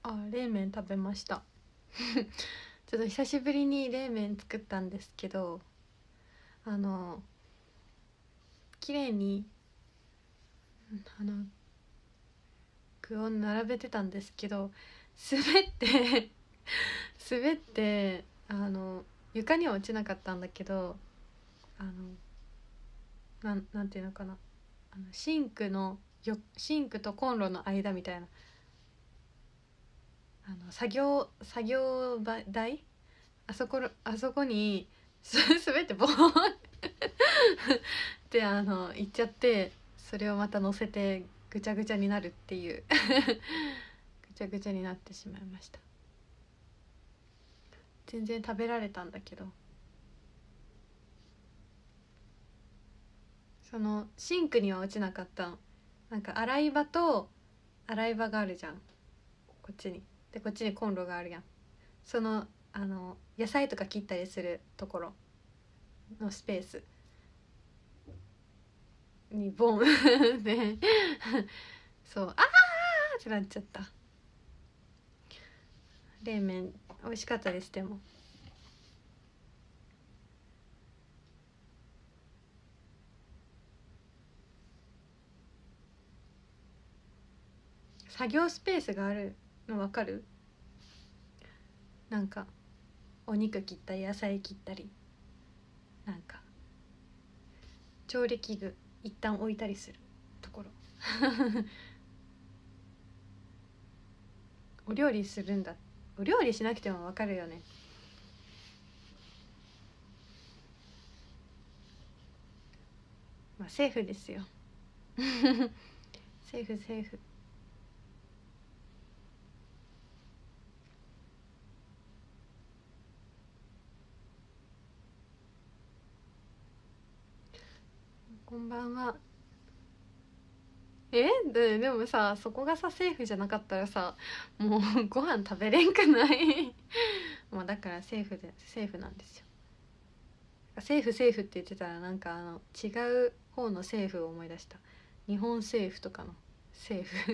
冷麺食べましたちょっと久しぶりに冷麺作ったんですけど、綺麗に具を並べてたんですけど、滑って滑って床には落ちなかったんだけど、なんていうのかな、シンクとコンロの間みたいな、作業台、あそこに滑ってボーンって行っちゃって、それをまた乗せてぐちゃぐちゃになるっていうぐちゃぐちゃになってしまいました。全然食べられたんだけど、そのシンクには落ちなかったの。なんか洗い場があるじゃん、こっちに。でこっちにコンロがあるやん。その野菜とか切ったりするところのスペースにボンでそうってなっちゃった。冷麺美味しかったです。でも作業スペースがあるの分かる？なんかお肉切ったり野菜切ったり、なんか調理器具一旦置いたりするところお料理するんだ。お料理しなくても分かるよね。まあセーフですよセーフ。こんばんは。でもさ、そこがさセーフじゃなかったらさ、もうご飯食べれんくないもうだからセーフなんですよ。セーフって言ってたら、なんか違う方のセーフを思い出した。日本政府とかのセーフ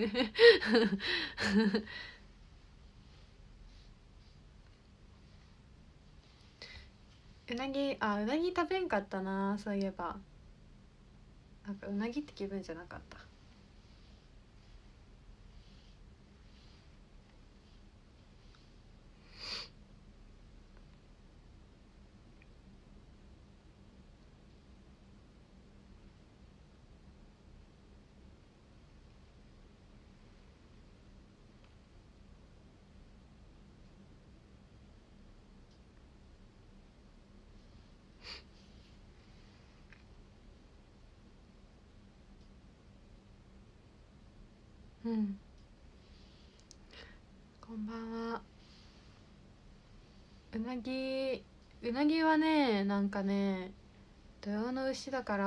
うなぎ食べんかったな、そういえば。なんかうなぎって気分じゃなかった。うん、こんばんは。うなぎはね、なんかね、土用の牛だから、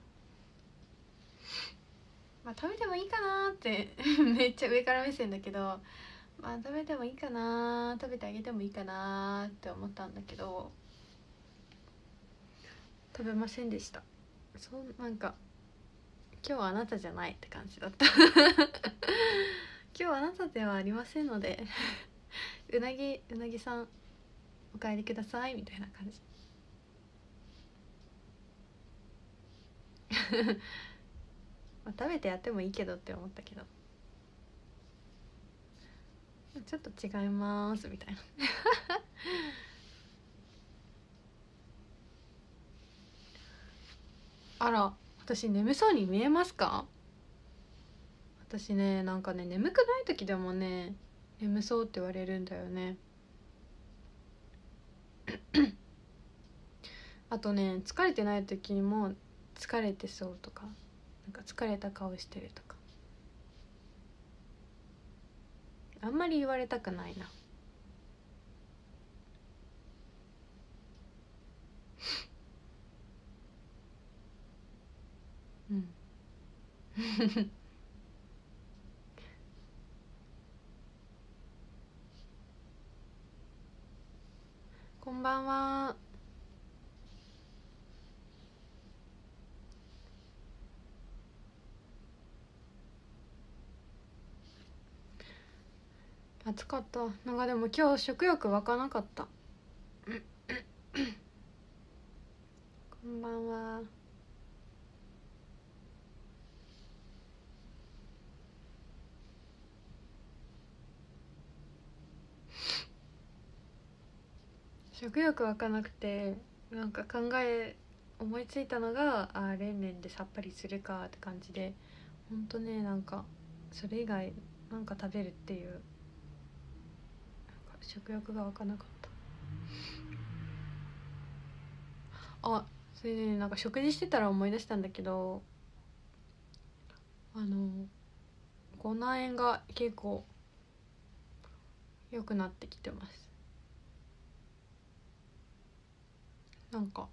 まあ食べてもいいかなってめっちゃ上から目線だけど、まあ食べてもいいかな、食べてあげてもいいかなって思ったんだけど、食べませんでした。なんか今日はあなたじゃないって感じだった今日はあなたではありませんのでうなぎさんお帰りくださいみたいな感じまあ食べてやってもいいけどって思ったけど、ちょっと違いますみたいなあら、私眠そうに見えますか？私ね、なんかね、眠くない時でもね、眠そうって言われるんだよね。あとね、疲れてない時にも疲れてそうとか、なんか疲れた顔してるとか、あんまり言われたくないな。うんこんばんは。 暑かった。なんかでも今日食欲湧かなかった。こんばんは。食欲湧かなくて、なんか思いついたのが冷麺でさっぱりするかって感じで、ほんとね、なんかそれ以外なんか食べるっていう、なんか食欲が湧かなかった。それでね、なんか食事してたら思い出したんだけど、口内炎が結構良くなってきてます。なんか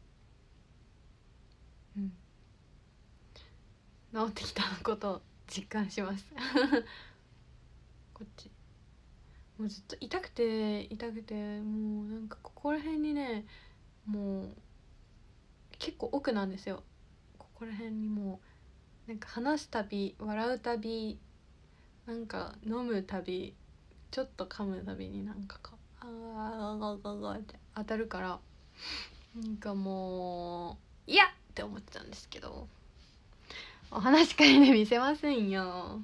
治ってきたことを実感しますこっちもうずっと痛くてもうなんかここら辺にね、もう結構奥なんですよ。ここら辺にもうなんか話すたび笑うたびなんか飲むたびちょっと噛むたびになんかって当たるから、なんかもう嫌って思っちゃうんですけど、お話し会で見せませんよ。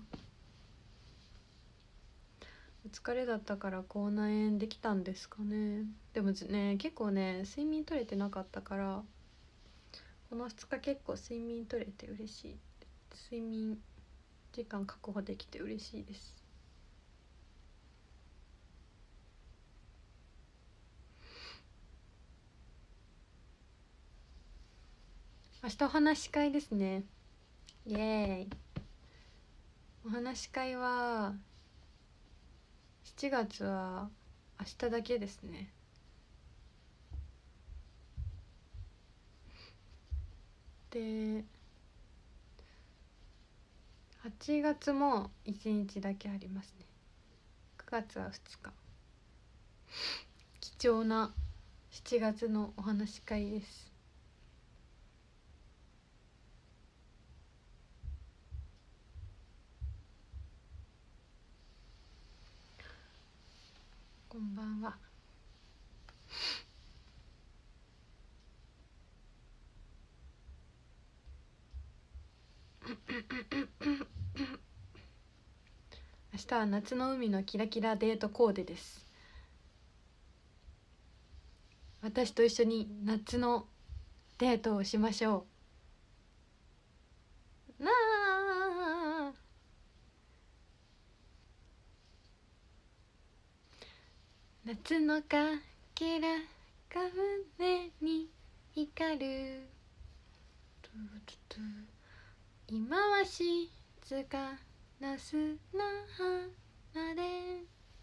お疲れだったから口内炎できたんですかね。でもね、結構ね睡眠取れてなかったから、この2日結構睡眠取れて嬉しい。睡眠時間確保できて嬉しいです。明日お話し会ですね。イエーイ。お話し会は7月は明日だけですね。で8月も1日だけありますね。9月は2日。貴重な7月のお話し会です。こんばんは。明日は夏の海のキラキラデートコーデです。私と一緒に夏のデートをしましょう。なあ、夏のかけらが胸に光る、今は静かな砂浜で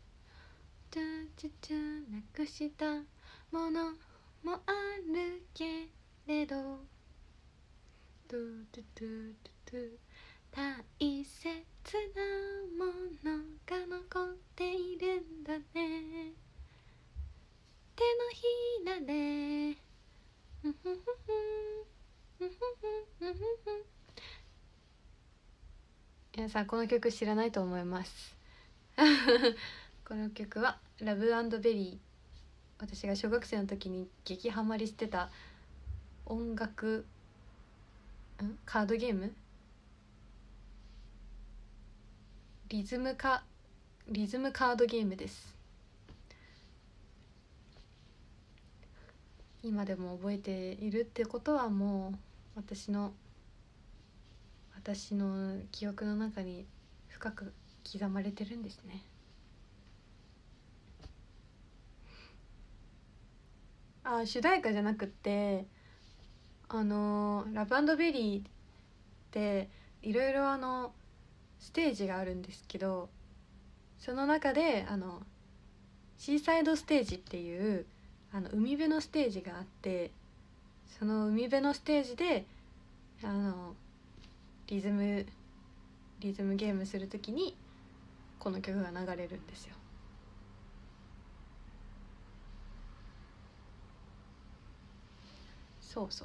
なくしたものもあるけれど、大切なものが残っているんだね、手のひらで皆さんこの曲知らないと思いますこの曲はラブ&ベリー、私が小学生の時に激ハマりしてた音楽カードゲーム、リズムカードゲームです。今でも覚えているってことはもう私の記憶の中に深く刻まれてるんですね。主題歌じゃなくってラブ&ベリーっていろいろステージがあるんですけど、その中でシーサイドステージっていう海辺のステージがあって、その海辺のステージでリズムゲームするときにこの曲が流れるんですよ。そうそう。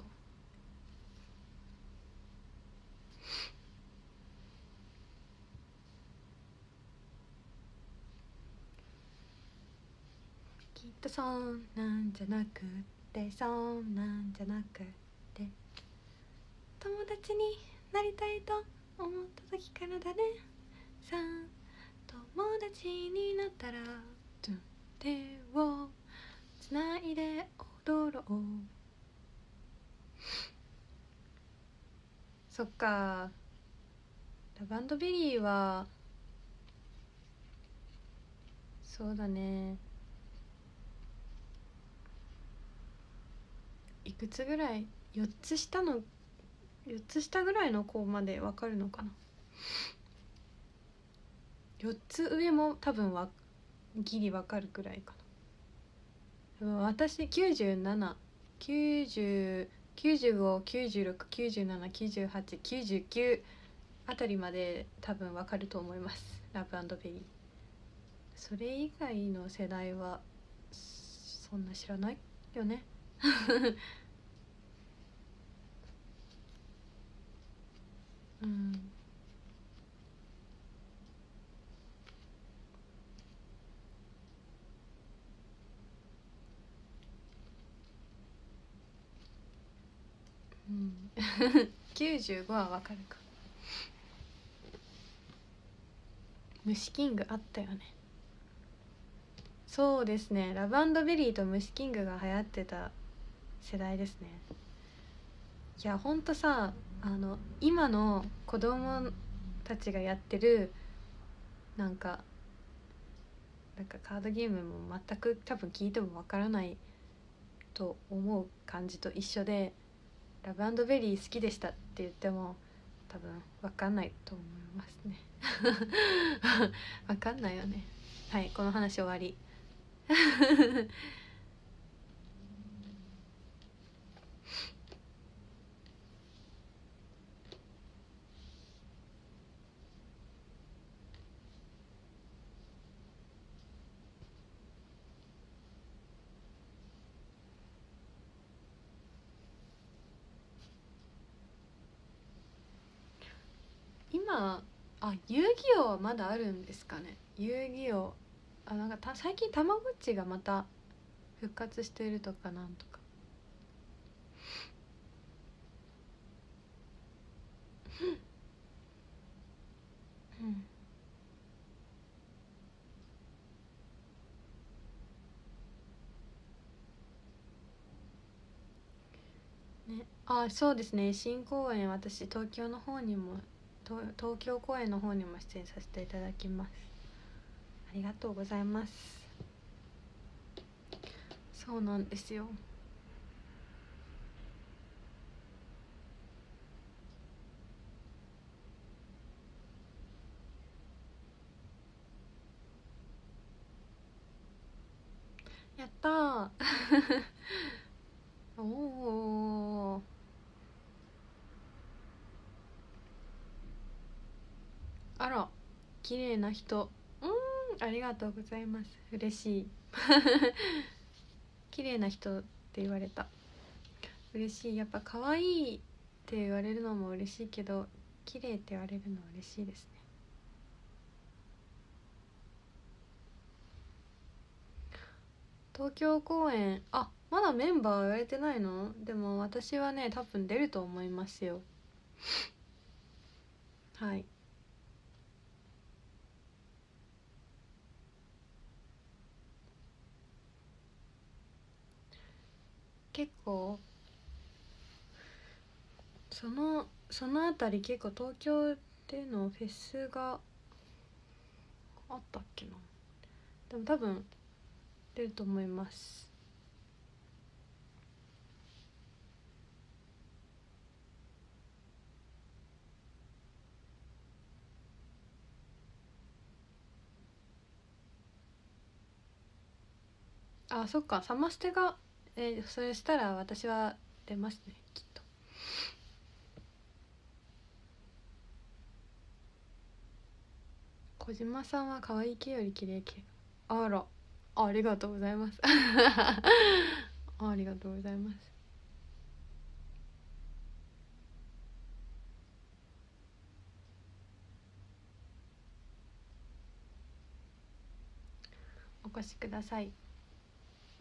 とそんなんじゃなくって、そんなんじゃなくって、友達になりたいと思った時からだね。さあ友達になったら手をつないで踊ろう。そっか、ラバンドベリーはそうだね、いくつぐらい、4つ下の4つ下ぐらいの子までわかるのかな。4つ上も多分ギリわかるくらいかな。私97、90、95、96、97、98、99あたりまで多分わかると思います、ラブベリー。それ以外の世代はそんな知らないよね。うん、うん、95はわかるか。虫キングあったよね。そうですね、ラブベリーと虫キングが流行ってた世代ですね。いやほんとさ、今の子供たちがやってるなんかカードゲームも全く多分聞いてもわからないと思う感じと一緒で、ラブベリー好きでしたって言っても多分わかんないと思いますね。わかんないよね。はい、この話終わり。今遊戯王はまだあるんですかね。遊戯王最近たまごっちがまた復活しているとかなんとか。うんね、そうですね、新公演、私東京の方にも東京公演の方にも出演させていただきます。ありがとうございます。そうなんですよ。やったー。おお、あら、綺麗な人。ありがとうございます。嬉しい。綺麗な人って言われた。嬉しい。やっぱ可愛いって言われるのも嬉しいけど、綺麗って言われるのは嬉しいですね。東京公演、まだメンバー言われてないの？でも私はね多分出ると思いますよ。はい。結構そのあたり結構東京でのフェスがあったっけな。でも多分出ると思います。そっか、サマステが、それしたら私は出ますねきっと。小島さんは可愛い系より綺麗系。あら、ありがとうございます。ありがとうございます。お越しください。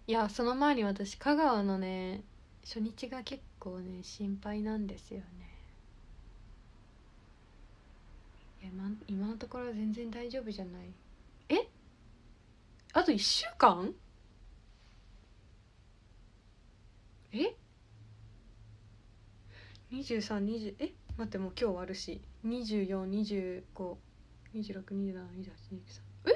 いやその前に私香川のね初日が結構ね心配なんですよね。いや今のところ全然大丈夫じゃない。え、あと1週間？え23、20、待って、もう今日終わるし、24、25、26、27、28、29、3、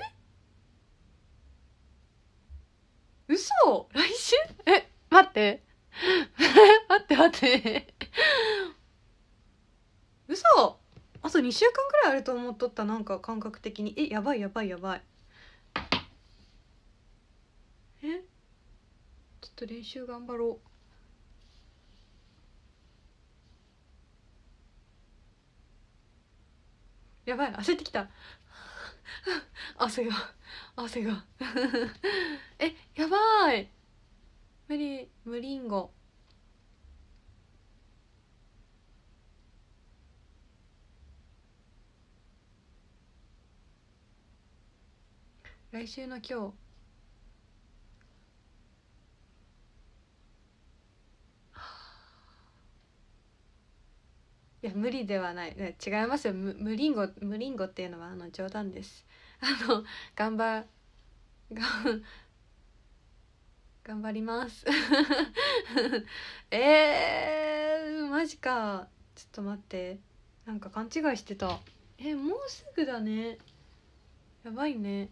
嘘？来週？待って待って嘘？あと2週間くらいあると思っとった。なんか感覚的にやばい。ちょっと練習頑張ろう。やばい、焦ってきた汗がやばい。無リンゴ。来週の今日いや無理ではない、違いますよ。無リンゴっていうのは冗談です。頑張頑張りますマジか。ちょっと待って、なんか勘違いしてた。もうすぐだね。やばいね。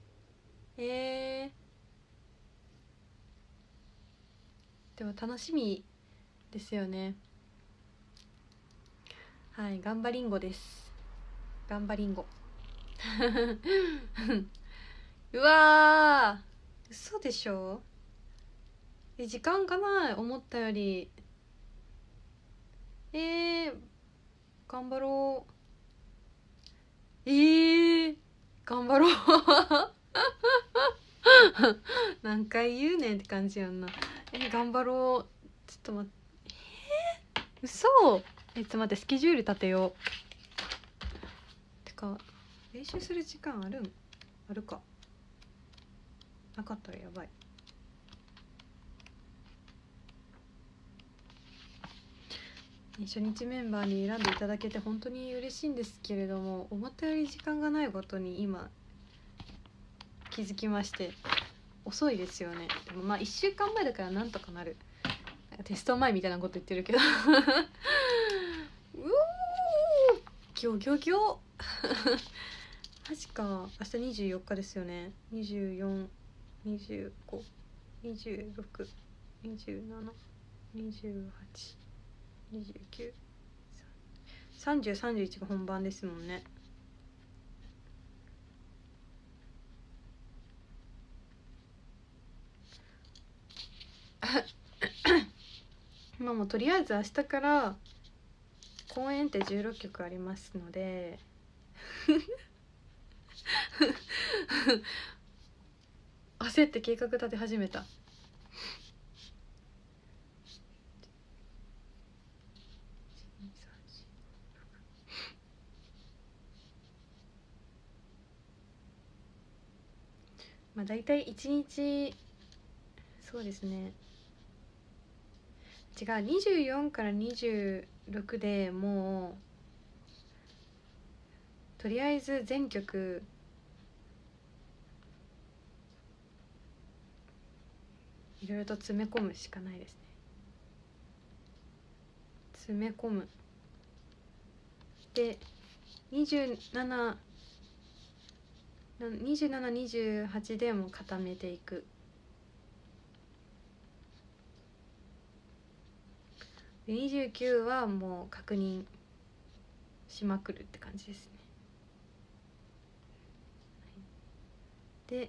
でも楽しみですよね。はい、頑張りんごです。頑張りんごうわー、嘘でしょ。時間がない、思ったより。頑張ろう。頑張ろう何回言うねんって感じやんな。頑張ろう。ちょっと待って、嘘。ちょっと待って、スケジュール立てよう。てか練習する時間あるかなかったらやばい。初日メンバーに選んでいただけて本当に嬉しいんですけれども、思ったより時間がないことに今気づきまして、遅いですよね。でもまあ1週間前だからなんとかなる。テスト前みたいなこと言ってるけどうおギョギョギョマジか。明日24日ですよね。24、25、26、27、28、29、30、31が本番ですもんね。まあもうとりあえず明日から公演って16曲ありますので焦って計画立て始めた。まあ大体1日、そうですね、違う、24から26でもうとりあえず全曲いろいろと詰め込むしかないですね。詰め込むで27、28でも固めていく。で29はもう確認しまくるって感じですね。で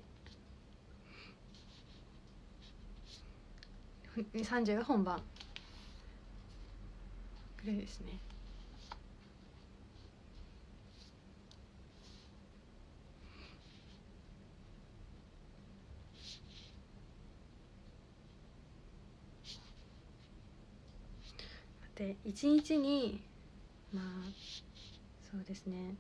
30が本番ぐらいですね。で1日にまあそうですね、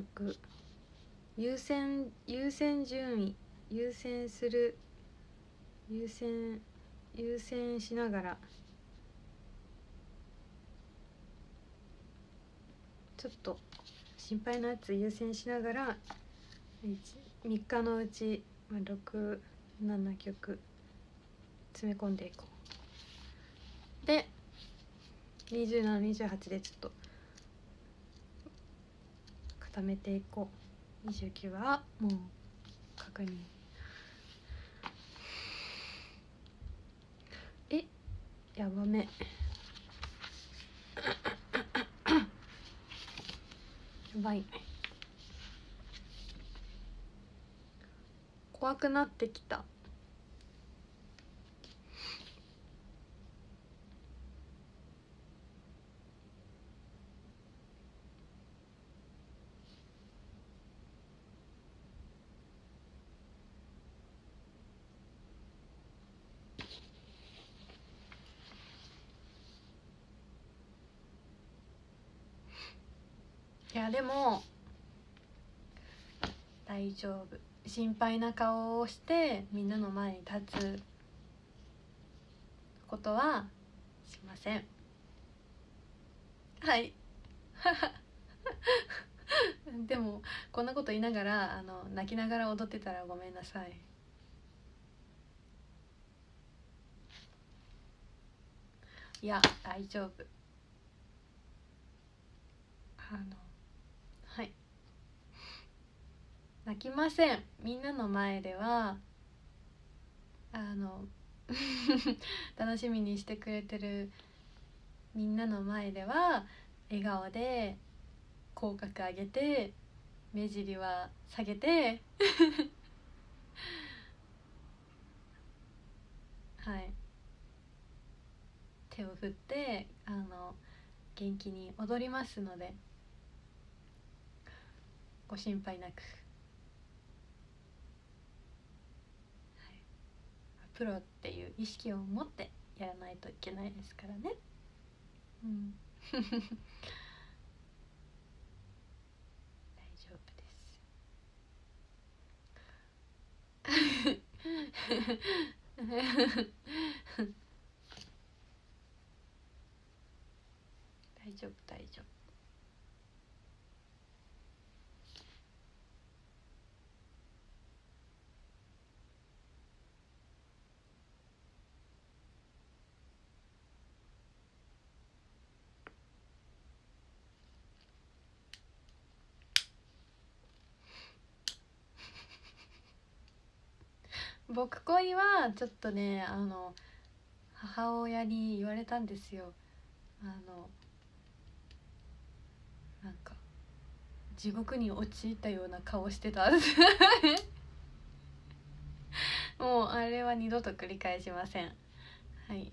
優先順位、優先する優先しながらちょっと心配なやつ優先しながら3日のうち6、7曲詰め込んでいこう。で27、28でちょっと固めていこう。29はもう確認。やばめやばい、怖くなってきた。いやでも大丈夫。心配な顔をしてみんなの前に立つことはしません。はいでもこんなこと言いながら泣きながら踊ってたらごめんなさい。いや大丈夫。はい、泣きません。みんなの前では楽しみにしてくれてるみんなの前では笑顔で口角上げて目尻は下げてはい手を振って元気に踊りますのでご心配なく、はい、プロっていう意識を持ってやらないといけないですからね。うん大丈夫です大丈夫大丈夫。僕恋はちょっとね母親に言われたんですよ。なんか地獄に陥ったような顔してたもうあれは二度と繰り返しません。はい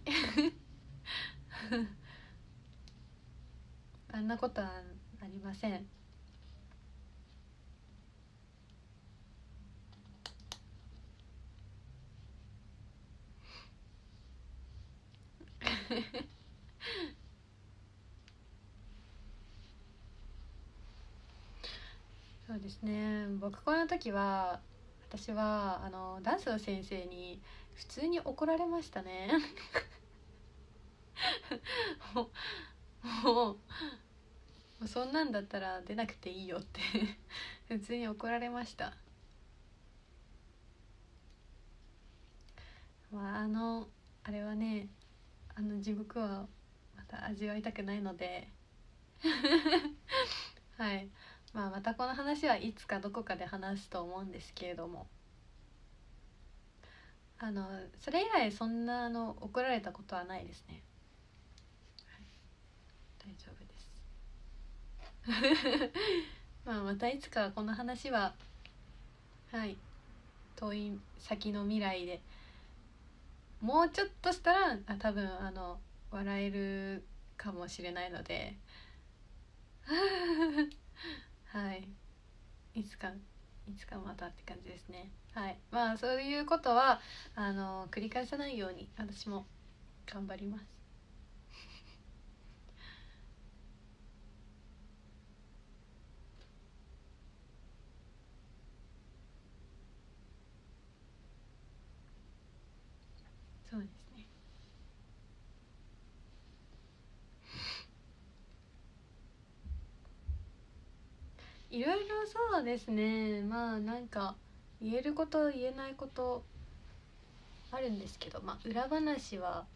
あんなことはありません。そうですね。僕この時は私はダンスの先生に普通に怒られましたねもうそんなんだったら出なくていいよって普通に怒られました。まああれはね地獄はまた味わいたくないのではい、またこの話はいつかどこかで話すと思うんですけれどもそれ以来そんな怒られたことはないですね。大丈夫ですまたいつかこの話ははい遠い先の未来でもうちょっとしたら多分笑えるかもしれないのではいいつかまたって感じですね。はい、そういうことは繰り返さないように私も頑張ります。 そうですね。いろいろそうですね。まあなんか言えること言えないことあるんですけど、まあ裏話は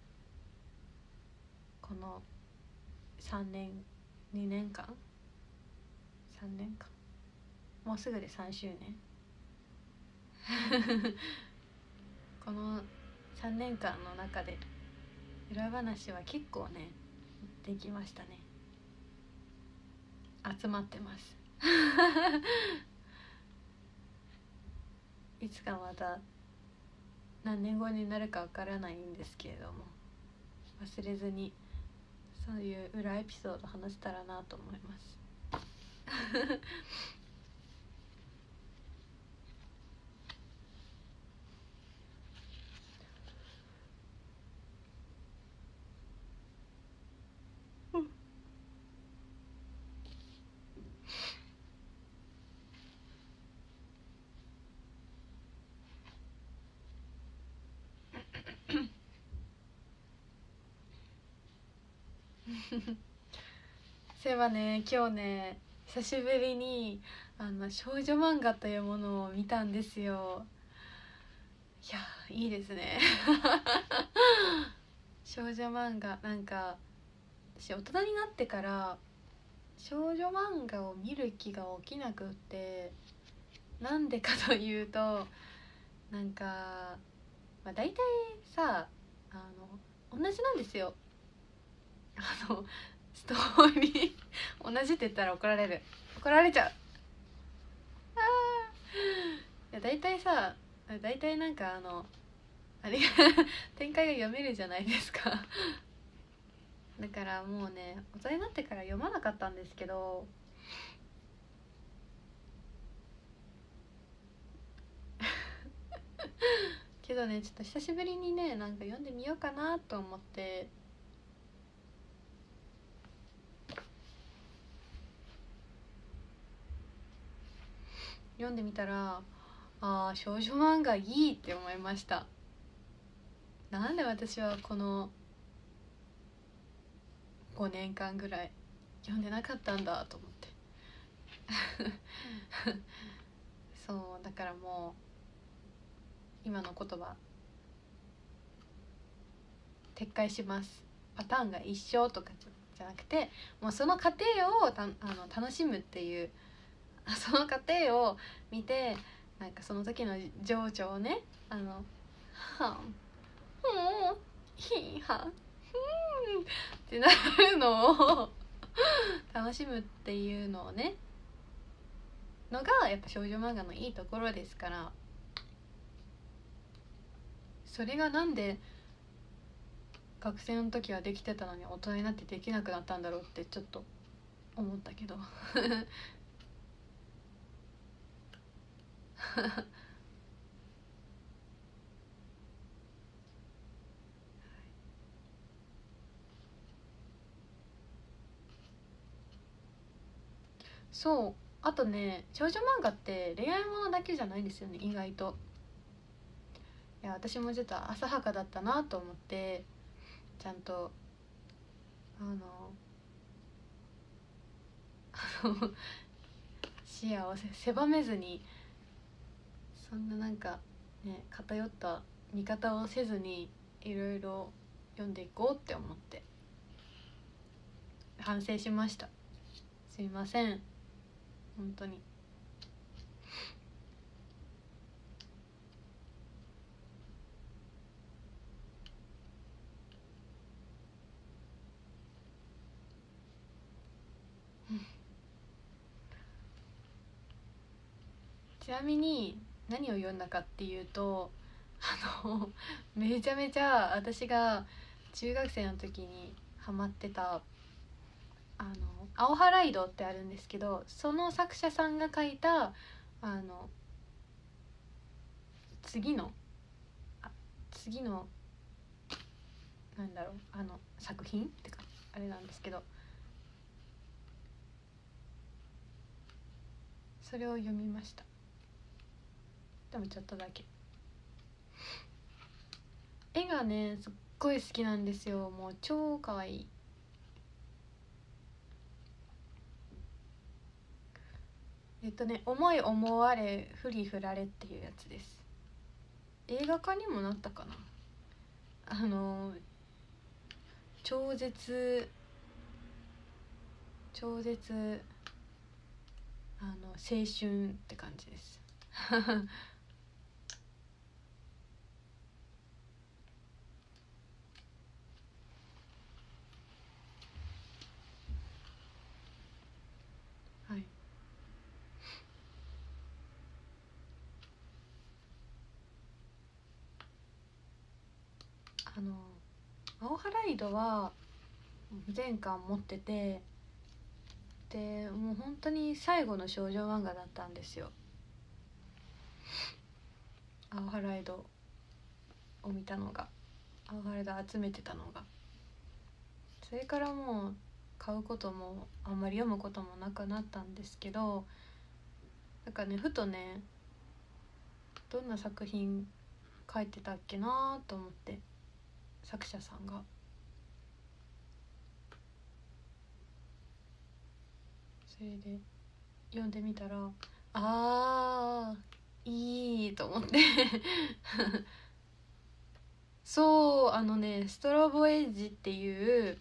この3年2年間3年間もうすぐで3周年この3年間の中で裏話は結構ねできましたね。集まってますいつかまた何年後になるかわからないんですけれども、忘れずにそういう裏エピソード話せたらなと思いますそういえばね、今日ね久しぶりに少女漫画というものを見たんですよ。いやいいですね少女漫画、なんか私大人になってから少女漫画を見る気が起きなくって、なんでかというとなんか、まあ、大体さ同じなんですよ。ストーリー同じって言ったら怒られちゃう。いや大体さ、大体なんかあれ展開が読めるじゃないですかだからもうね大人になってから読まなかったんですけどけどね、ちょっと久しぶりにねなんか読んでみようかなと思って読んでみたら、あー少女漫画いいって思いました。なんで私はこの5年間ぐらい読んでなかったんだと思ってそうだからもう今の言葉撤回します。パターンが一緒とかじゃなくて、もうその過程を楽しむっていうその過程を見て、なんかその時の情緒をねはんひはんってなるのを楽しむっていうのをねのがやっぱ少女漫画のいいところですから、それがなんで学生の時はできてたのに大人になってできなくなったんだろうってちょっと思ったけどそう、あとね少女漫画って恋愛ものだけじゃないんですよね、意外と。いや私もちょっと浅はかだったなと思って、ちゃんとあの視野を狭めずに、そんななんかね偏った見方をせずにいろいろ読んでいこうって思って反省しました。すいません本当に。ちなみに何を読んだかっていうとめちゃめちゃ私が中学生の時にハマってた青ハライドってあるんですけど、その作者さんが書いたあの次の次のなんだろう作品ってかあれなんですけど、それを読みました。でもちょっとだけ。 絵がねすっごい好きなんですよ。もう超かわいい。思い思われふりふられっていうやつです。映画化にもなったかな。超絶青春って感じですはい。青ハライドは全巻持ってて、でもう本当に最後の少女漫画だったんですよ、青ハライドを見たのが。青ハライド集めてたのが。それからもう買うこともあんまり読むこともなくなったんですけど、なんかねふとねどんな作品書いてたっけなと思って、作者さんが。それで読んでみたら、いいと思ってそうストロボエッジっていう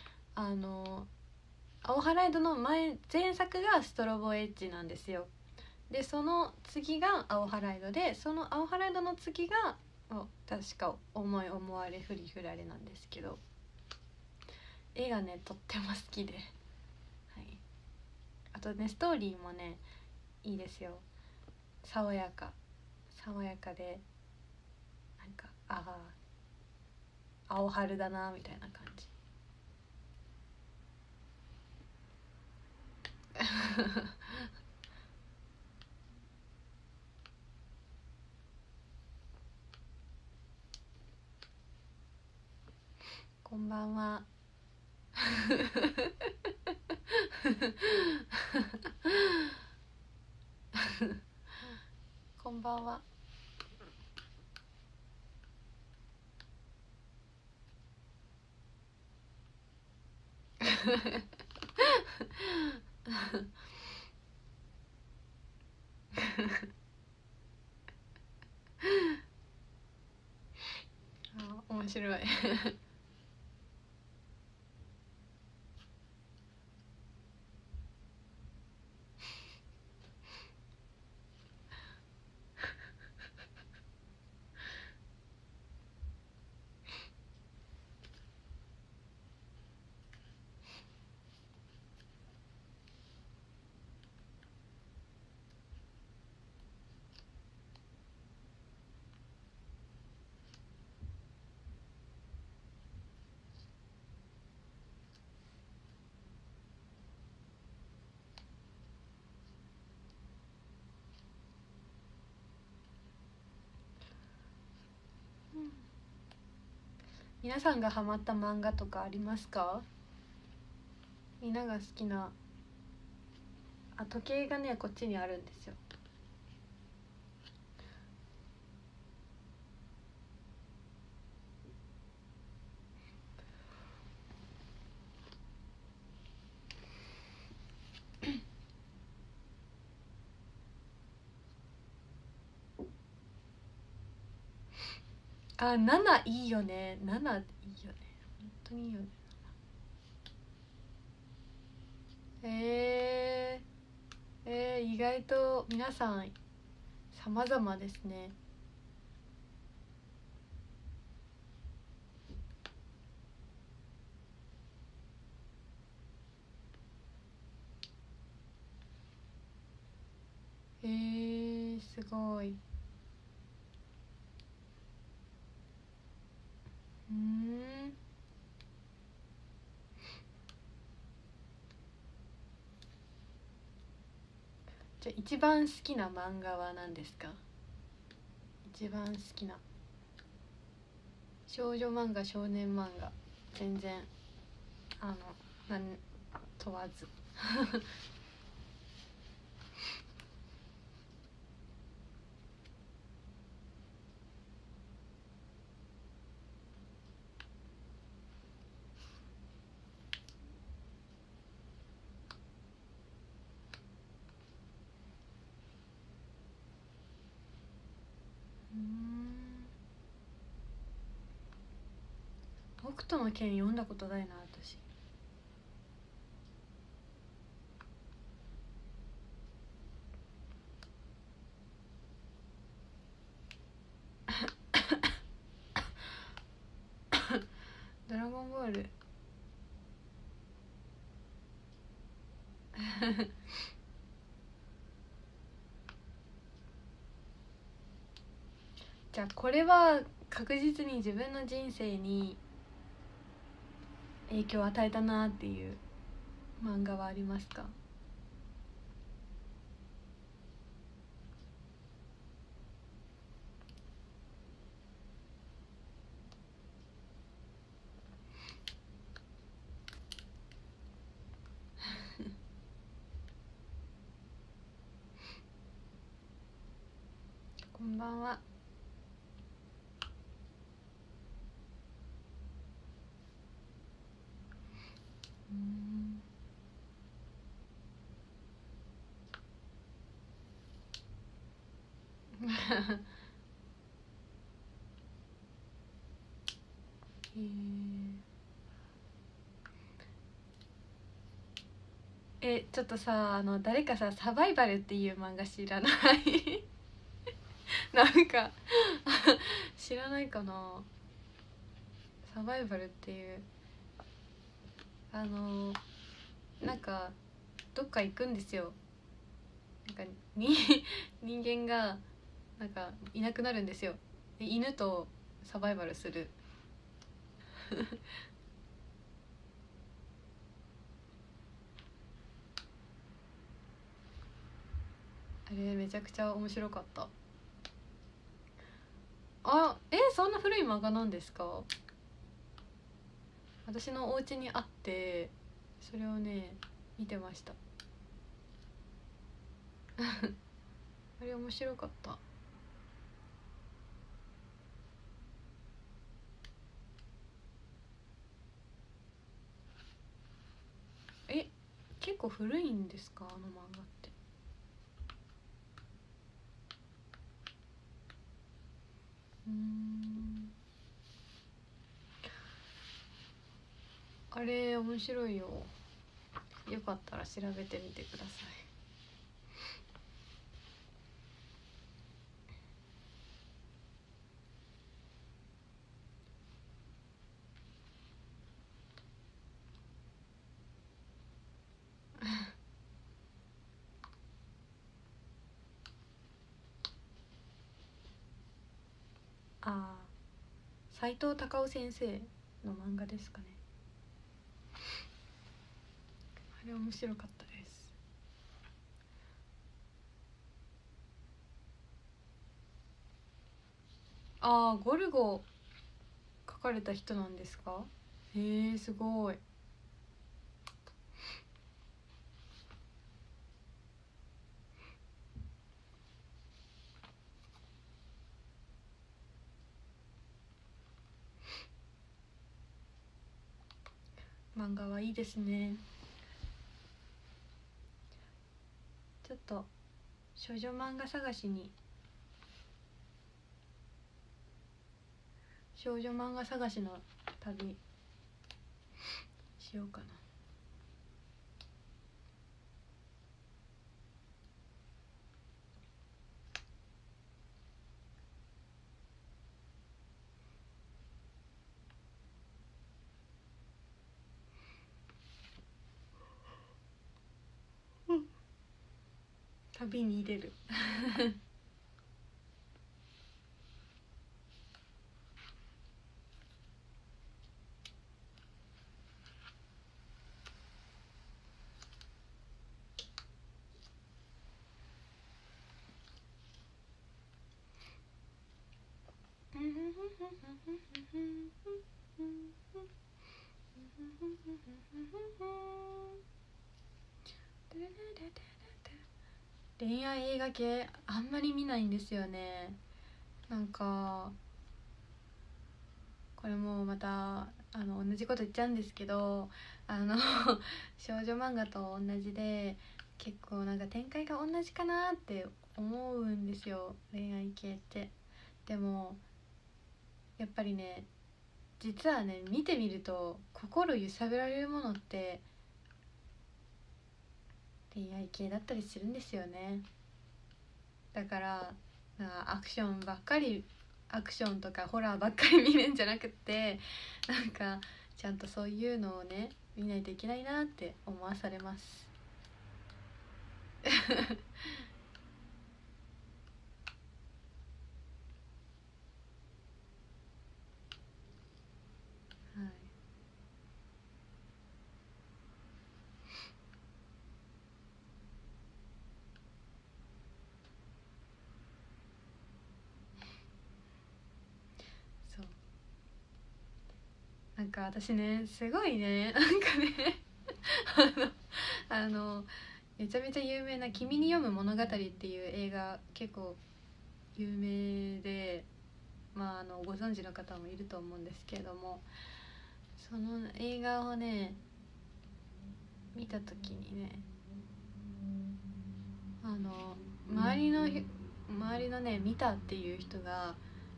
青ハライドの前作がストロボエッジなんですよ。でその次が青ハライドで、その青ハライドの次が確か思い思われふりふられなんですけど、絵がねとっても好きで、はい、あとねストーリーもねいいですよ。爽やかで、なんか青春だなみたいな感じこんばんはこんばんは面白い皆さんがハマった漫画とかありますか？みんなが好きな時計がねこっちにあるんですよ。7いいよね。7いいよね。本当にいいよね。意外と皆さん様々ですね。すごい。じゃあ一番好きな漫画は何ですか？一番好きな少女漫画、少年漫画、全然何問わず北斗の拳読んだことないな私。ドラゴンボールじゃあこれは確実に自分の人生に影響を与えたなっていう漫画はありますか？こんばんは。ちょっとさ誰かさサバイバルっていう漫画知らないなんか知らないかな。サバイバルっていうなんかどっか行くんですよ。なんか人間がなんかいなくなるんですよ。で犬とサバイバルするあれめちゃくちゃ面白かった。そんな古い漫画なんですか？私のお家にあってそれをね見てましたあれ面白かった。結構古いんですか、あの漫画って。あれ面白いよ。よかったら調べてみてください。斉藤隆夫先生の漫画ですかね。あれ面白かったです。ゴルゴ書かれた人なんですか？へえ、すごい。漫画はいいですね。ちょっと少女漫画探しにの旅しようかな。旅に出る恋愛映画系あんまり見ないんですよね。なんかこれもまた同じこと言っちゃうんですけど少女漫画と同じで結構なんか展開が同じかなって思うんですよ、恋愛系って。でもやっぱりね実はね見てみると心揺さぶられるものって恋愛系だったりするんですよね。だからアクションばっかり、アクションとかホラーばっかり見るんじゃなくってなんかちゃんとそういうのをね見ないといけないなって思わされますはい、そうなんか私ねすごいねなんかねあのめちゃめちゃ有名な「君に読む物語」っていう映画結構有名で、まあ、ご存知の方もいると思うんですけれども、その映画をね見た時にね周りのね見たっていう人が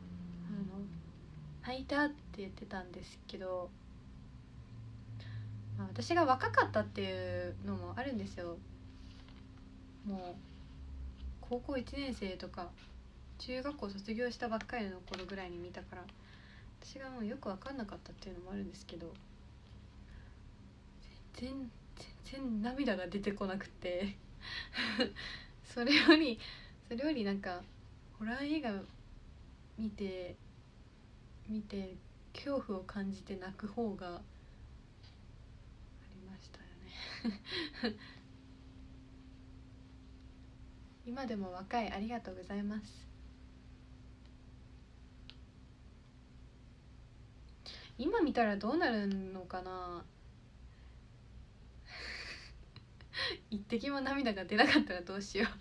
泣いたって言ってたんですけど、まあ、私が若かったっていうのもあるんですよ。もう高校1年生とか中学校卒業したばっかりの頃ぐらいに見たから、私がもうよく分かんなかったっていうのもあるんですけど、全然涙が出てこなくてそれよりなんかホラー映画見て恐怖を感じて泣く方がありましたよね今でも若い、ありがとうございます。今見たらどうなるのかな一滴も涙が出なかったらどうしよう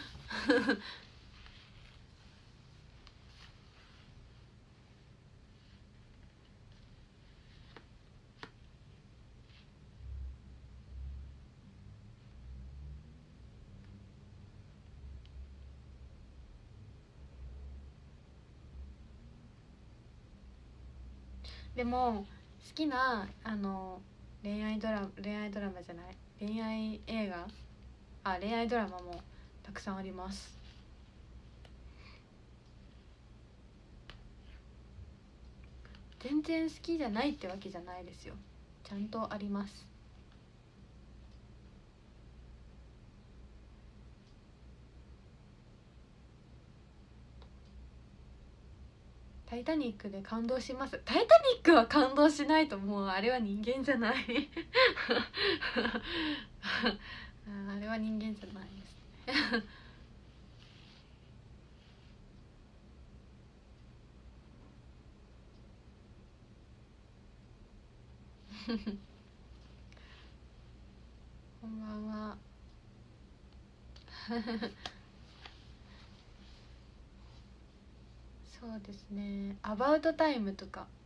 でも好きな恋愛ドラマじゃない、恋愛映画、恋愛ドラマもたくさんあります。全然好きじゃないってわけじゃないですよ、ちゃんとあります。タイタニックで感動します。タイタニックは感動しないと、もうあれは人間じゃないあれは人間じゃないですねこんばんはそうですね、アバウトタイムとか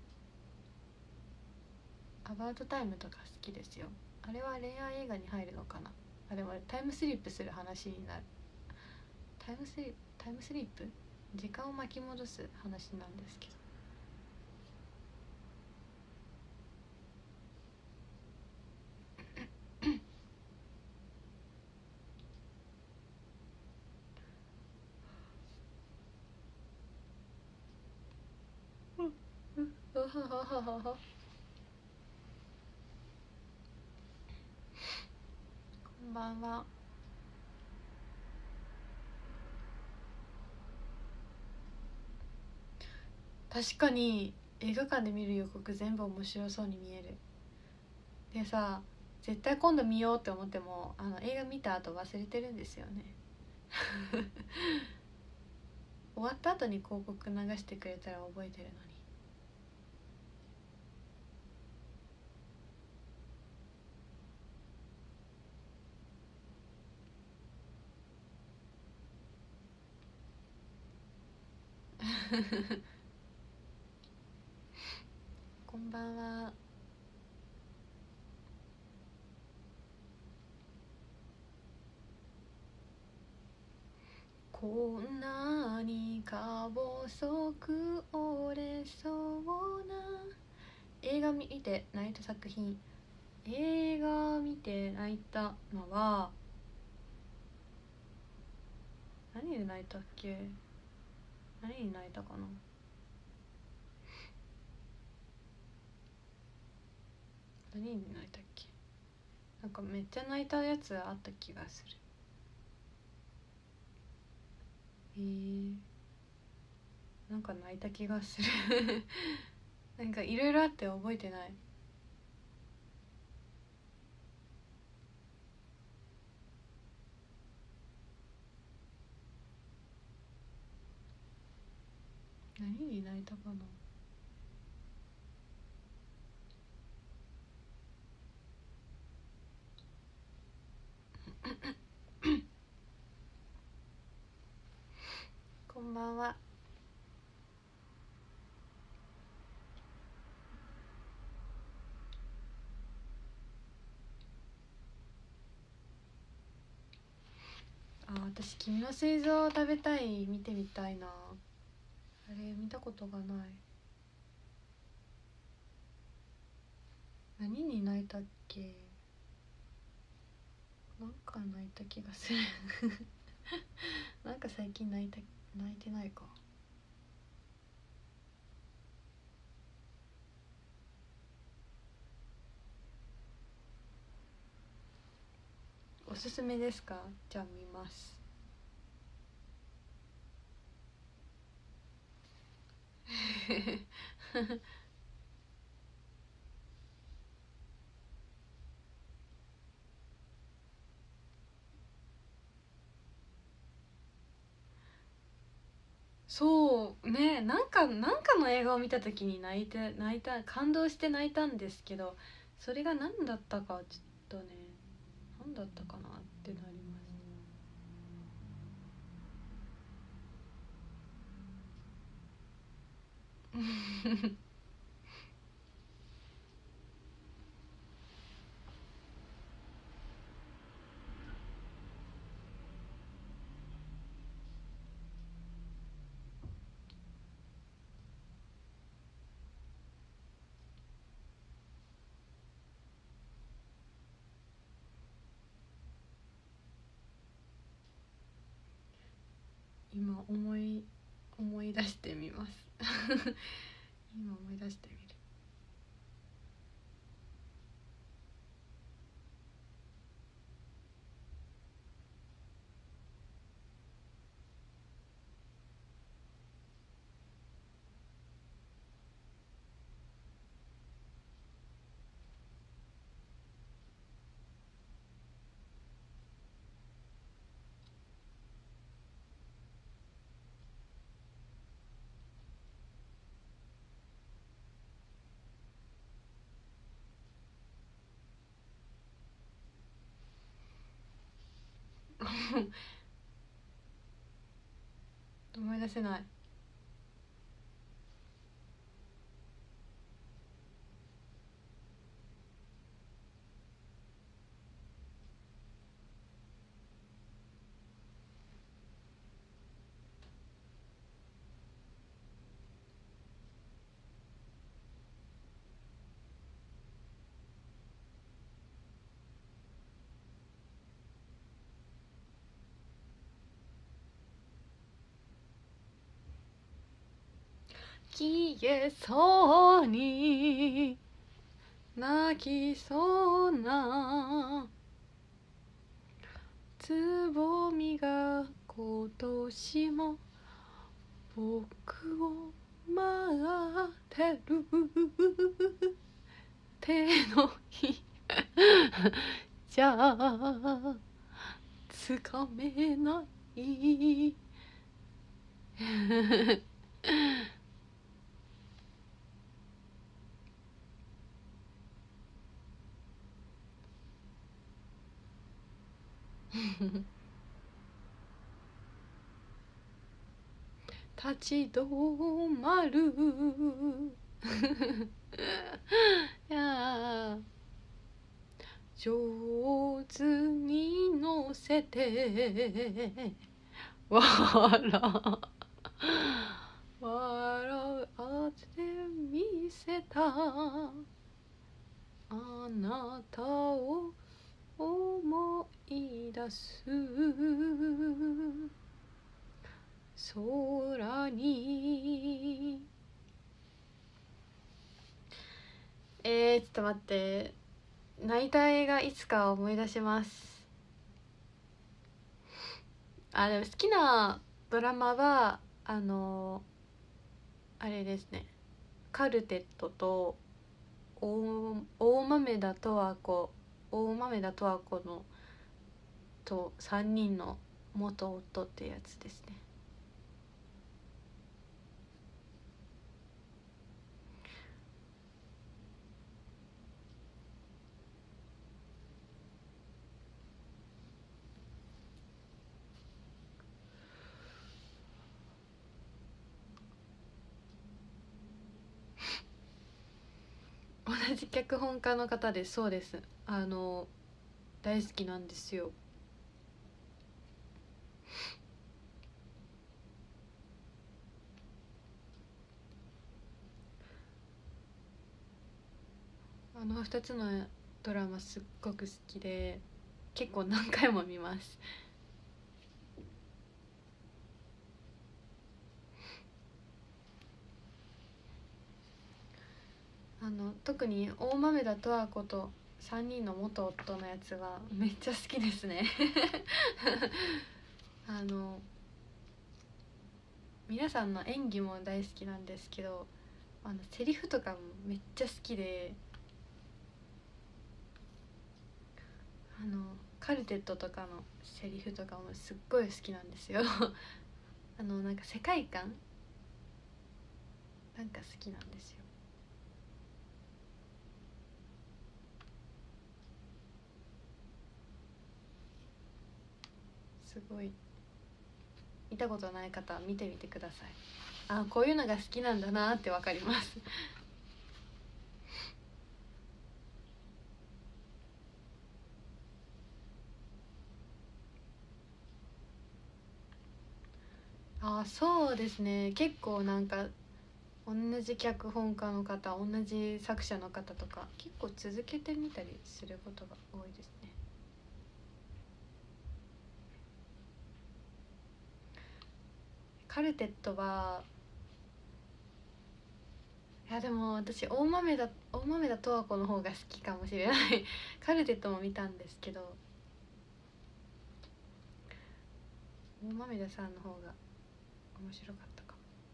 好きですよ。あれは恋愛映画に入るのかな。あ、でもタイムスリップする話になる。タイムスリップ時間を巻き戻す話なんですけど、こんばんは。確かに映画館で見る予告全部面白そうに見える。でさ、絶対今度見ようって思っても映画見た後忘れてるんですよね終わった後に広告流してくれたら覚えてるのにこんばんは。こんなにか細く折れそうな画見て泣いた作品、映画見て泣いたのは何で泣いたっけ。何に泣いたかな。何に泣いたっけ。なんかめっちゃ泣いたやつあった気がする。なんか泣いた気がするなんかいろいろあって覚えてない。何に泣いたかな。こんばんは。私君の膵臓を食べたい、見てみたいな。あれ見たことがない。何に泣いたっけ。なんか泣いた気がするなんか最近泣いてないか。おすすめですか。じゃあ見ますそうね、なんかの映画を見た時に泣いた、感動して泣いたんですけど、それが何だったかちょっとね、何だったかなってなります今思い出してみます今思い出してみる。思い出せない。消えそうに泣きそうなつぼみが今年も僕を待ってる手のひらじゃつかめない立ち止まるいや上手に乗せて笑うあて見せたなたを思い出す空に。ちょっと待って、泣いた映画いつか思い出します。でも好きなドラマはあれですね、カルテットと大豆田十和子のと3人の元夫ってやつですね。同じ脚本家の方です。そうです。大好きなんですよ。2つのドラマすっごく好きで結構何回も見ます。特に大豆田十和子と3人の元夫のやつはめっちゃ好きですね皆さんの演技も大好きなんですけど、セリフとかもめっちゃ好きで、カルテットとかのセリフとかもすっごい好きなんですよなんか世界観なんか好きなんですよ。すごい、見たことない方は見てみてください。こういうのが好きなんだなってわかりますそうですね、結構なんか同じ脚本家の方、同じ作者の方とか結構続けてみたりすることが多いですね。カルテットいやでも私大豆田十和子の方が好きかもしれないカルテットも見たんですけど大豆田さんの方が面白かったか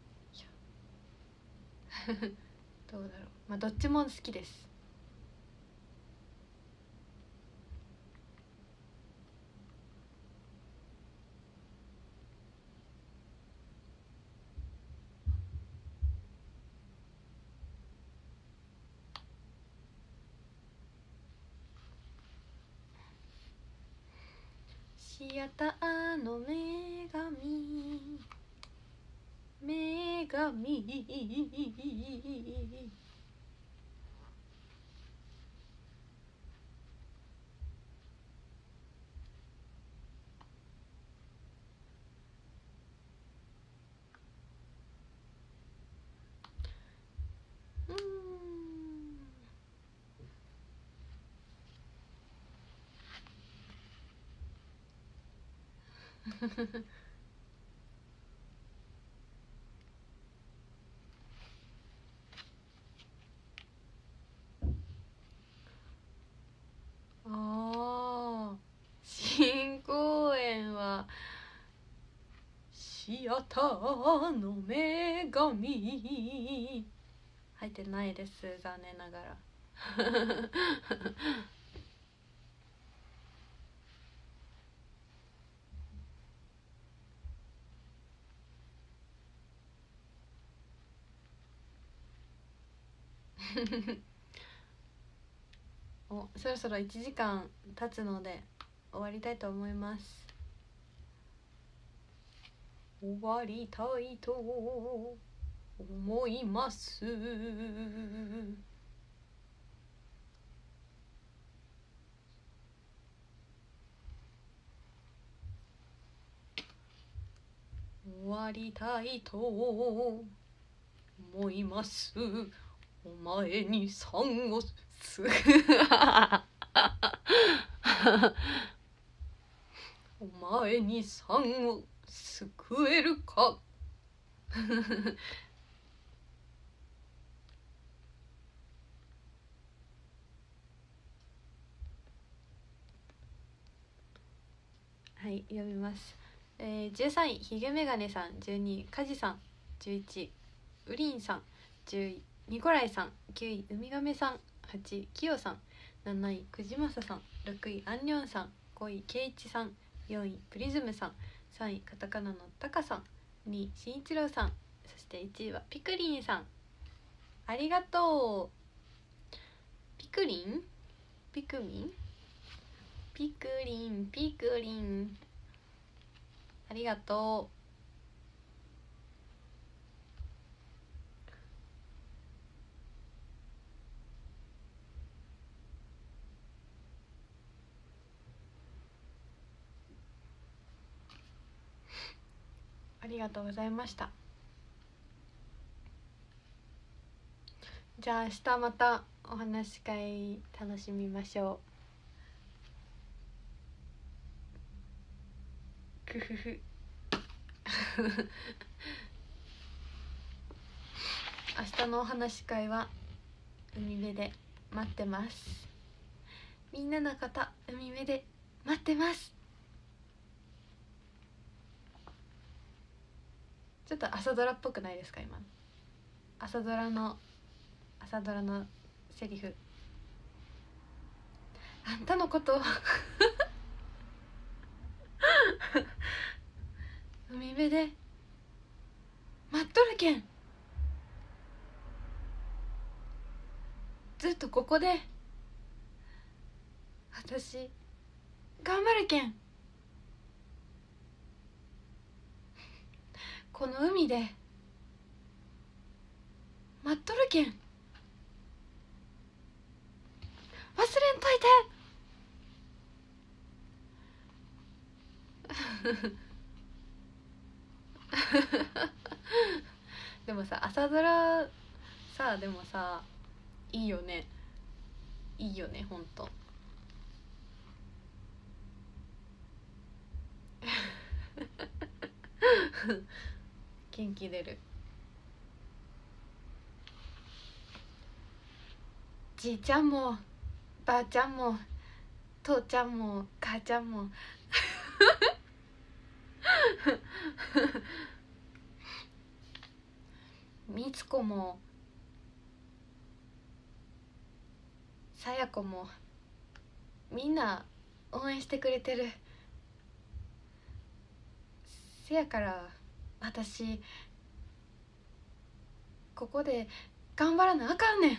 も。いやどうだろう、まあどっちも好きです。シアターの女神新公演はシアターの女神入ってないです、残念ながらそろそろ1時間経つので終わりたいと思います。終わりたいと思います。終わりたいと思います。お前に産をすお前にさんを救えるかはい、読みます。13位ひげメガネさん、12位カジさん、11位ウリンさん、10位ニコライさん、9位ウミガメさん、8位キヨさん、7位クジマサさん、6位アンニョンさん、5位ケイチさん、4位プリズムさん、3位カタカナのタカさん、2位しんいちろうさん、そして1位はピクリンさん。ありがとう。ピクリンピクミンピクリンピクリン、ありがとう。ありがとうございました。じゃあ明日またお話し会楽しみましょう。くふふ明日のお話し会は海辺で待ってます。みんなの方、海辺で待ってます。ちょっと朝ドラっぽくないですか？今朝ドラのセリフ、あんたのこと海辺で待っとるけん、ずっとここで私頑張るけん、この海で待っとるけん、忘れんといてでもさ、朝ドラさ、でもさ、いいよね、いいよね、ほんと元気出る。じいちゃんもばあちゃんも父ちゃんも母ちゃんもみつこもさやこもみんな応援してくれてる。せやから私ここで頑張らなあかんねん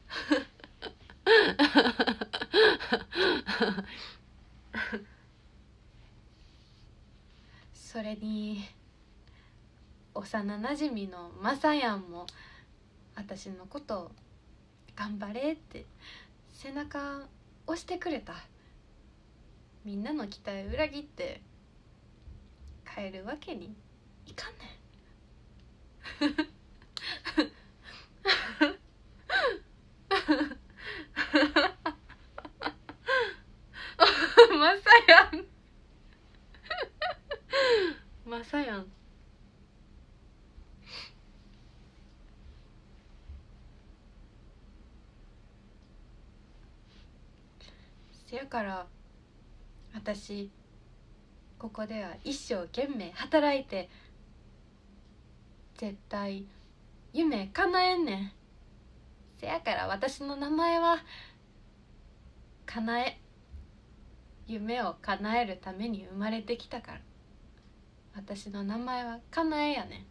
それに幼なじみのまさやんも私のこと頑張れって背中押してくれた。みんなの期待裏切って帰るわけにいかんねんまさやんまさやん。せやから私ここでは一生懸命働いて絶対夢叶えんねん。せやから私の名前はかなえ、夢を叶えるために生まれてきたから私の名前はかなえやねん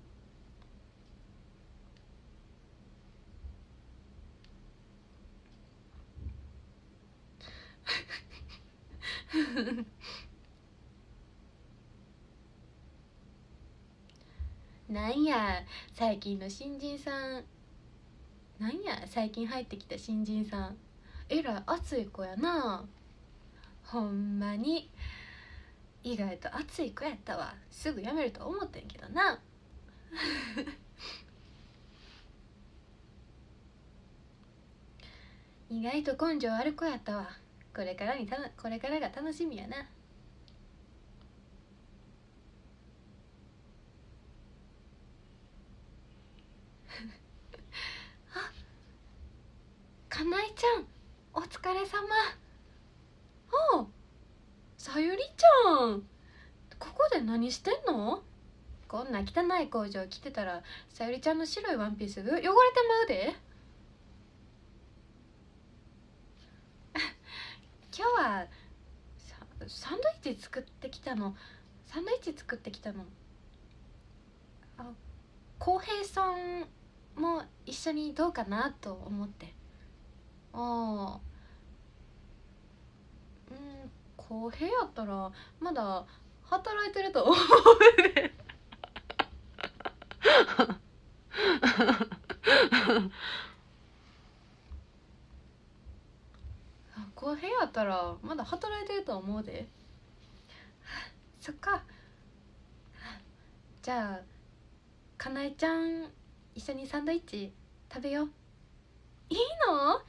なんや最近の新人さん、なんや最近入ってきた新人さん、えらい熱い子やな。ほんまに意外と熱い子やったわ。すぐ辞めると思ってんけどな意外と根性ある子やったわ。これからが楽しみやな。あ、かなえちゃんお疲れ様。おう、さゆりちゃん、ここで何してんの？こんな汚い工場着てたらさゆりちゃんの白いワンピース汚れてまうで。今日はサンドイッチ作ってきたの。あ、浩平さんも一緒にどうかなと思って。ああ、浩平やったらまだ働いてると思うで。浩平やったらまだ働いてると思うで。そっか。じゃあかなえちゃん一緒にサンドイッチ食べよう。いいの？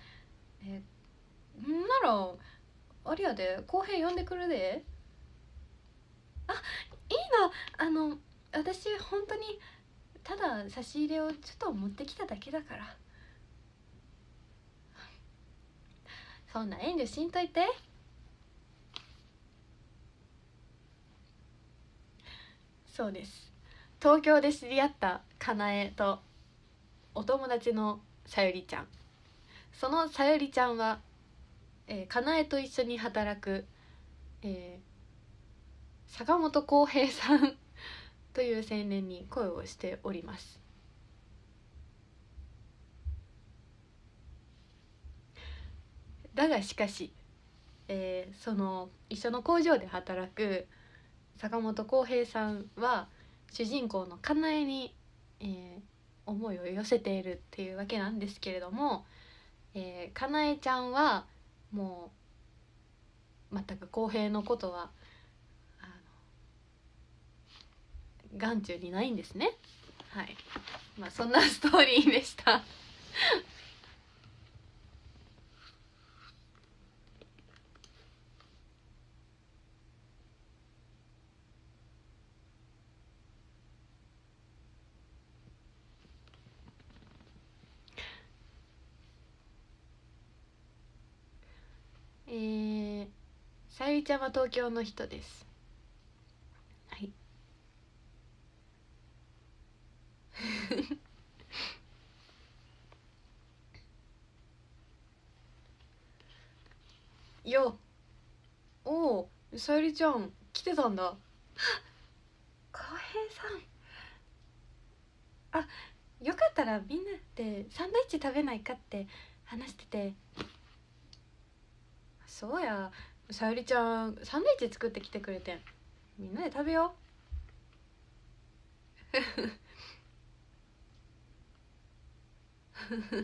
ならありやで、浩平呼んでくるで。あ、いいの。私本当にただ差し入れをちょっと持ってきただけだから。そんな遠慮しんといて。そうです、東京で知り合ったかなえとお友達のさゆりちゃん。そのさゆりちゃんは、かなえと一緒に働く、坂本浩平さんという青年に恋をしております。だがしかし、その一緒の工場で働く坂本浩平さんは主人公のかなえに、思いを寄せているっていうわけなんですけれども、かなえちゃんはもう全く浩平のことは眼中にないんですね。はい、まあそんなストーリーでした。さゆりちゃんは東京の人です。はい。よ、おお、さゆりちゃん来てたんだ。浩平さん、あ、よかったらみんなでサンドイッチ食べないかって話してて。そうや、さゆりちゃんサンドイッチ作ってきてくれてん。みんなで食べよう。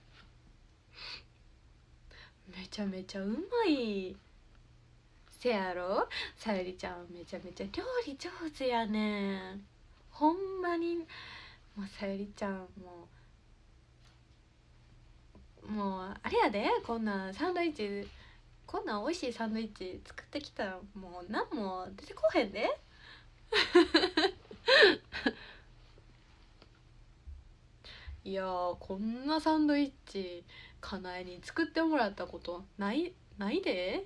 めちゃめちゃうまい。せやろ、さゆりちゃんめちゃめちゃ料理上手やねん。ほんまに。もうさゆりちゃんもうあれやで、こんなサンドイッチ、こんなん美味しいサンドイッチ作ってきたらもう何も出てこへんで。いやー、こんなサンドイッチかなえに作ってもらったことないで。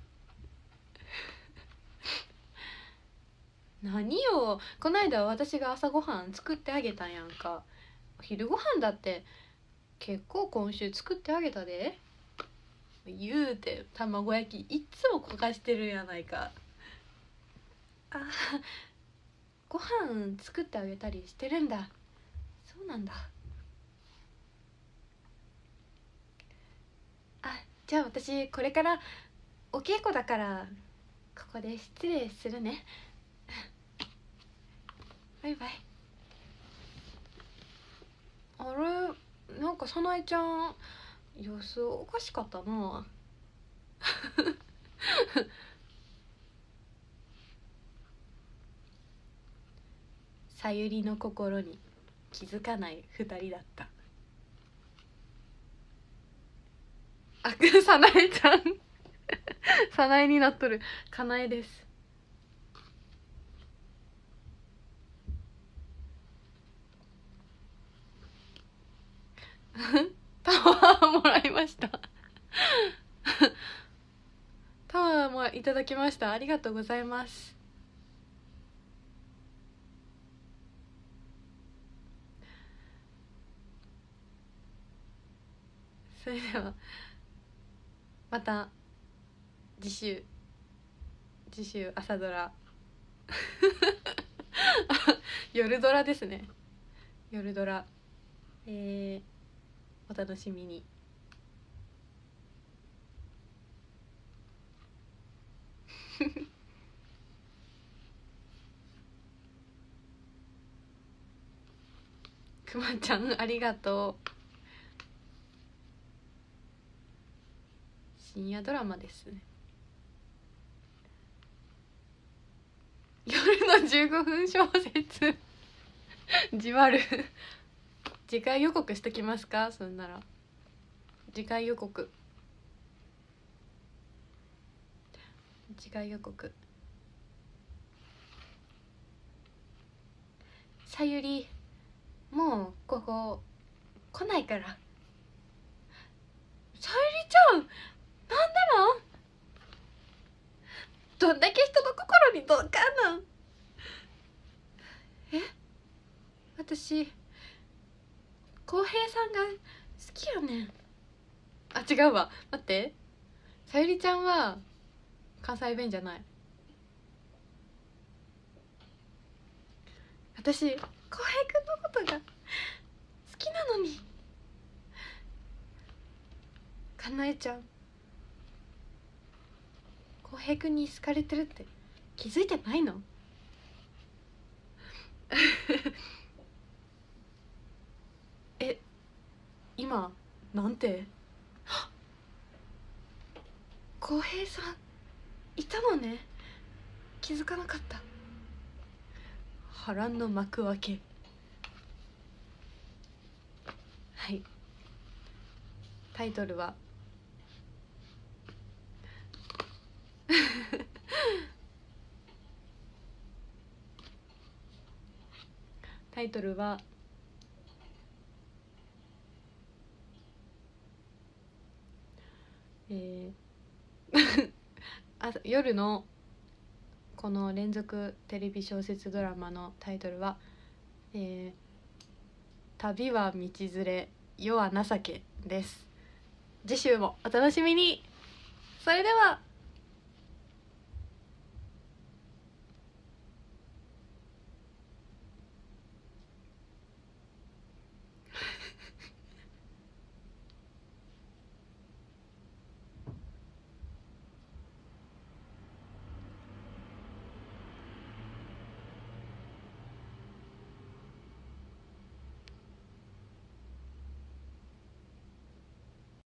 何よ、こないだ私が朝ごはん作ってあげたんやんか。お昼ご飯だって結構今週作ってあげたで。言うて卵焼きいっつも焦がしてるやないか。あ、ご飯作ってあげたりしてるんだ。そうなんだ。あ、じゃあ私これからお稽古だからここで失礼するね。バイバイ。あれ、なんかさなえちゃん様子おかしかったな。さゆりの心に気づかない二人だった。 あ、さなえちゃんさなえになっとる。かなえですタワーもらいましたタワーもいただきました。ありがとうございます。それではまた次週朝ドラ夜ドラですね。夜ドラお楽しみに。くまちゃんありがとう。深夜ドラマですね。夜の15分小説じわる次回予告しときますか。そんなら次回予告さゆりもうここ来ないから。さゆりちゃんなんでなん。どんだけ人の心にどうかんなん。私浩平さんが好きよねん。あ、違うわ、待って、さゆりちゃんは関西弁じゃない。私浩平くんのことが好きなのに。かなえちゃん浩平くんに好かれてるって気づいてないの今なんて。浩平さんいたのね。気づかなかった。波乱の幕開け。はい、タイトルはタイトルは夜のこの連続テレビ小説ドラマのタイトルは旅は道連れ世は情けです。次週もお楽しみに。それでは。